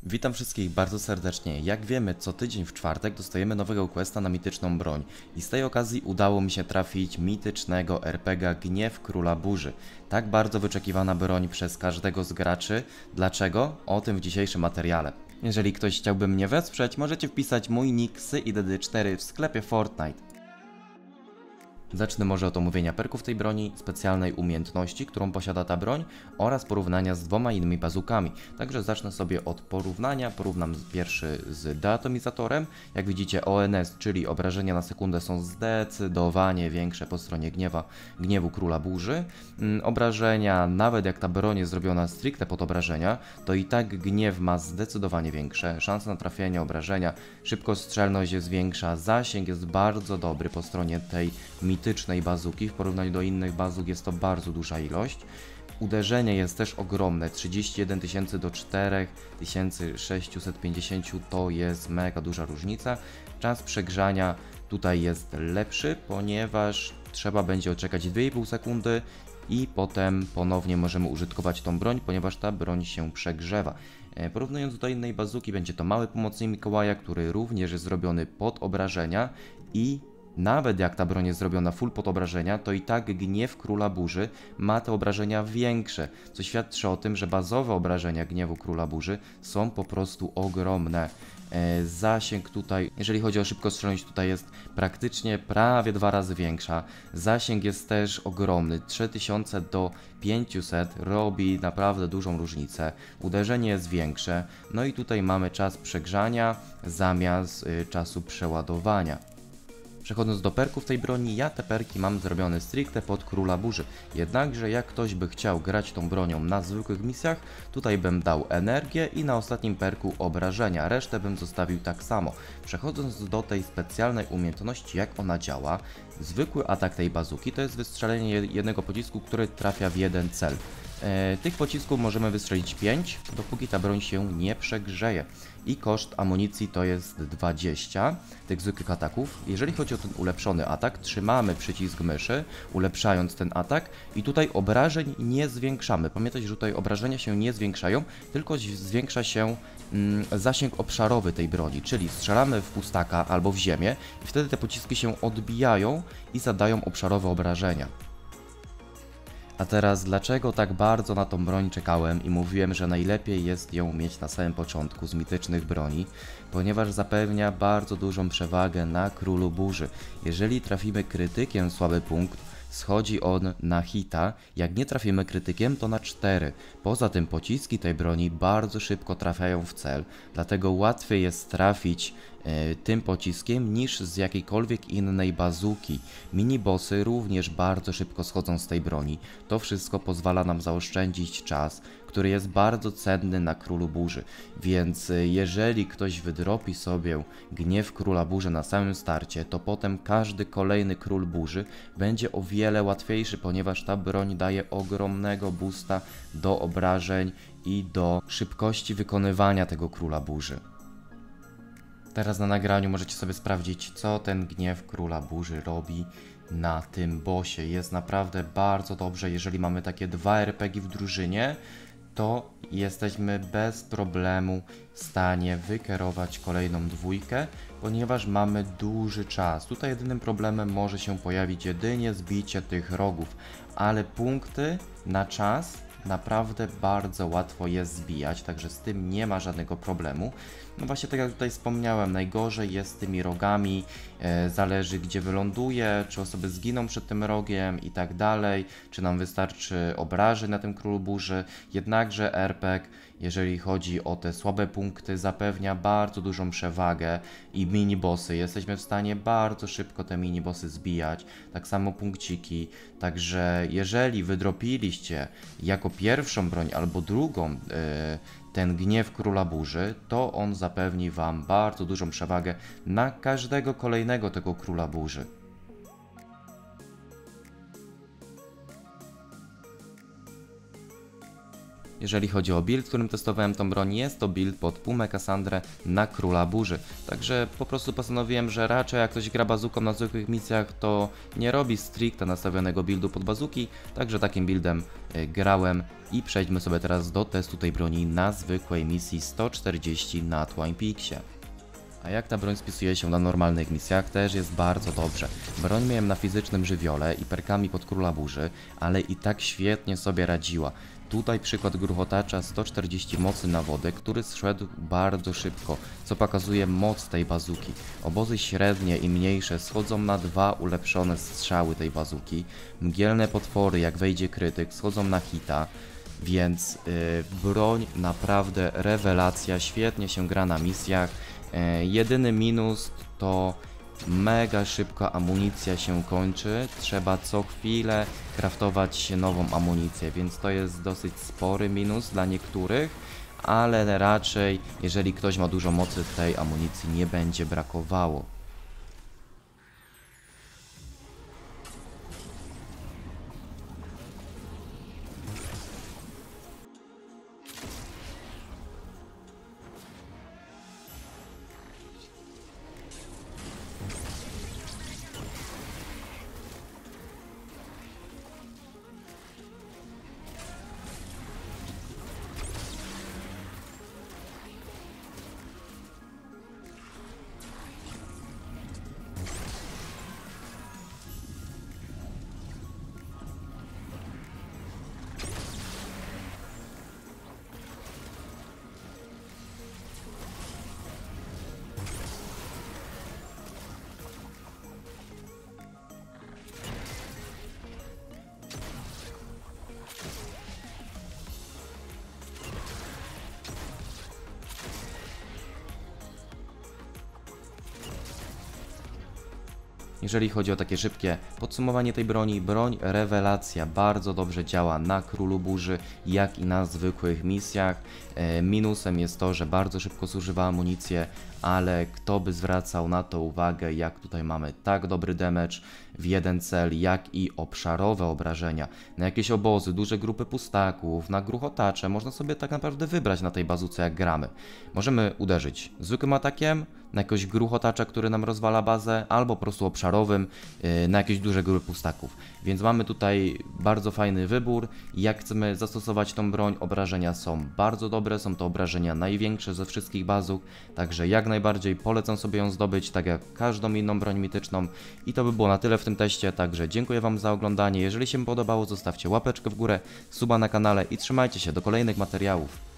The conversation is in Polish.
Witam wszystkich bardzo serdecznie. Jak wiemy, co tydzień w czwartek dostajemy nowego questa na mityczną broń. I z tej okazji udało mi się trafić mitycznego RPGa Gniew Króla Burzy. Tak bardzo wyczekiwana broń przez każdego z graczy. Dlaczego? O tym w dzisiejszym materiale. Jeżeli ktoś chciałby mnie wesprzeć, możecie wpisać mój nick SYDD4 w sklepie Fortnite. Zacznę może od omówienia perków tej broni, specjalnej umiejętności, którą posiada ta broń oraz porównania z dwoma innymi bazukami. Także zacznę sobie od porównania. Porównam pierwszy z deatomizatorem. Jak widzicie ONS, czyli obrażenia na sekundę, są zdecydowanie większe po stronie gniewu Króla Burzy. Obrażenia, nawet jak ta broń jest zrobiona stricte pod obrażenia, to i tak gniew ma zdecydowanie większe. Szanse na trafienie obrażenia, szybkostrzelność jest większa, zasięg jest bardzo dobry po stronie tej mitycznej bazuki. W porównaniu do innych bazuk jest to bardzo duża ilość. Uderzenie jest też ogromne, 31 000 do 4650 to jest mega duża różnica. Czas przegrzania tutaj jest lepszy, ponieważ trzeba będzie odczekać 2,5 sekundy i potem ponownie możemy użytkować tą broń, ponieważ ta broń się przegrzewa. Porównując do innej bazuki, będzie to mały pomocnik Mikołaja, który również jest zrobiony pod obrażenia i nawet jak ta broń jest zrobiona full pod obrażenia, to i tak gniew Króla Burzy ma te obrażenia większe, co świadczy o tym, że bazowe obrażenia gniewu Króla Burzy są po prostu ogromne. Zasięg tutaj, jeżeli chodzi o szybkostrzelność, tutaj jest praktycznie prawie 2 razy większa. Zasięg jest też ogromny, 3000 do 500 robi naprawdę dużą różnicę. Uderzenie jest większe, no i tutaj mamy czas przegrzania zamiast czasu przeładowania. Przechodząc do perków tej broni, ja te perki mam zrobione stricte pod Króla Burzy. Jednakże jak ktoś by chciał grać tą bronią na zwykłych misjach, tutaj bym dał energię i na ostatnim perku obrażenia. Resztę bym zostawił tak samo. Przechodząc do tej specjalnej umiejętności, jak ona działa, zwykły atak tej bazuki to jest wystrzelenie jednego pocisku, który trafia w jeden cel. Tych pocisków możemy wystrzelić 5, dopóki ta broń się nie przegrzeje. I koszt amunicji to jest 20 tych zwykłych ataków. Jeżeli chodzi o ten ulepszony atak, trzymamy przycisk myszy, ulepszając ten atak i tutaj obrażeń nie zwiększamy. Pamiętajcie, że tutaj obrażenia się nie zwiększają, tylko zwiększa się zasięg obszarowy tej broni, czyli strzelamy w pustaka albo w ziemię i wtedy te pociski się odbijają i zadają obszarowe obrażenia. A teraz dlaczego tak bardzo na tą broń czekałem i mówiłem, że najlepiej jest ją mieć na samym początku z mitycznych broni, ponieważ zapewnia bardzo dużą przewagę na Królu Burzy. Jeżeli trafimy krytykiem słaby punkt, schodzi on na hita, jak nie trafimy krytykiem, to na 4. Poza tym pociski tej broni bardzo szybko trafiają w cel, dlatego łatwiej jest trafić tym pociskiem niż z jakiejkolwiek innej bazuki. Minibossy również bardzo szybko schodzą z tej broni. To wszystko pozwala nam zaoszczędzić czas, który jest bardzo cenny na Królu Burzy. Więc jeżeli ktoś wydropi sobie gniew Króla Burzy na samym starcie, to potem każdy kolejny Król Burzy będzie o wiele łatwiejszy, ponieważ ta broń daje ogromnego boosta do obrażeń i do szybkości wykonywania tego Króla Burzy. Teraz na nagraniu możecie sobie sprawdzić, co ten gniew Króla Burzy robi na tym bossie. Jest naprawdę bardzo dobrze, jeżeli mamy takie 2 RPG w drużynie, to jesteśmy bez problemu w stanie wykierować kolejną dwójkę, ponieważ mamy duży czas. Tutaj jedynym problemem może się pojawić jedynie zbicie tych rogów, ale punkty na czas naprawdę bardzo łatwo jest zbijać, także z tym nie ma żadnego problemu. No właśnie tak jak tutaj wspomniałem, najgorzej jest z tymi rogami, zależy gdzie wyląduje, czy osoby zginą przed tym rogiem i tak dalej, czy nam wystarczy obrażeń na tym Królu Burzy, jednakże RPG, jeżeli chodzi o te słabe punkty, zapewnia bardzo dużą przewagę i minibossy, jesteśmy w stanie bardzo szybko te minibossy zbijać, tak samo punkciki, także jeżeli wydropiliście jako pierwszą broń albo drugą ten gniew Króla Burzy, to on zapewni Wam bardzo dużą przewagę na każdego kolejnego tego Króla Burzy. Jeżeli chodzi o build, którym testowałem tą broń, jest to build pod Pumę Cassandrę na Króla Burzy. Także po prostu postanowiłem, że raczej jak ktoś gra bazuką na zwykłych misjach, to nie robi stricte nastawionego buildu pod bazuki, także takim buildem grałem i przejdźmy sobie teraz do testu tej broni na zwykłej misji 140 na Twine Peaksie. A jak ta broń spisuje się na normalnych misjach, też jest bardzo dobrze. Broń miałem na fizycznym żywiole i perkami pod Króla Burzy, ale i tak świetnie sobie radziła. Tutaj przykład gruchotacza 140 mocy na wodę, który zszedł bardzo szybko, co pokazuje moc tej bazuki. Obozy średnie i mniejsze schodzą na 2 ulepszone strzały tej bazuki. Mgielne potwory, jak wejdzie krytyk, schodzą na hita. Więc broń naprawdę rewelacja, świetnie się gra na misjach. Jedyny minus to mega szybko amunicja się kończy, trzeba co chwilę craftować nową amunicję, więc to jest dosyć spory minus dla niektórych, ale raczej jeżeli ktoś ma dużo mocy, tej amunicji nie będzie brakowało. Jeżeli chodzi o takie szybkie podsumowanie tej broni, broń rewelacja, bardzo dobrze działa na Królu Burzy, jak i na zwykłych misjach. Minusem jest to, że bardzo szybko zużywa amunicję, ale kto by zwracał na to uwagę, jak tutaj mamy tak dobry damage w jeden cel, jak i obszarowe obrażenia. Na jakieś obozy, duże grupy pustaków, na gruchotacze, można sobie tak naprawdę wybrać na tej bazuce, jak gramy. Możemy uderzyć zwykłym atakiem, na jakiegoś gruchotacza, który nam rozwala bazę, albo po prostu obszarowym na jakieś duże grupy pustaków. Więc mamy tutaj bardzo fajny wybór. Jak chcemy zastosować tą broń, obrażenia są bardzo dobre, są to obrażenia największe ze wszystkich bazuk, także jak najbardziej polecam sobie ją zdobyć, tak jak każdą inną broń mityczną. I to by było na tyle w tym teście, także dziękuję Wam za oglądanie. Jeżeli się podobało, zostawcie łapeczkę w górę, suba na kanale i trzymajcie się do kolejnych materiałów.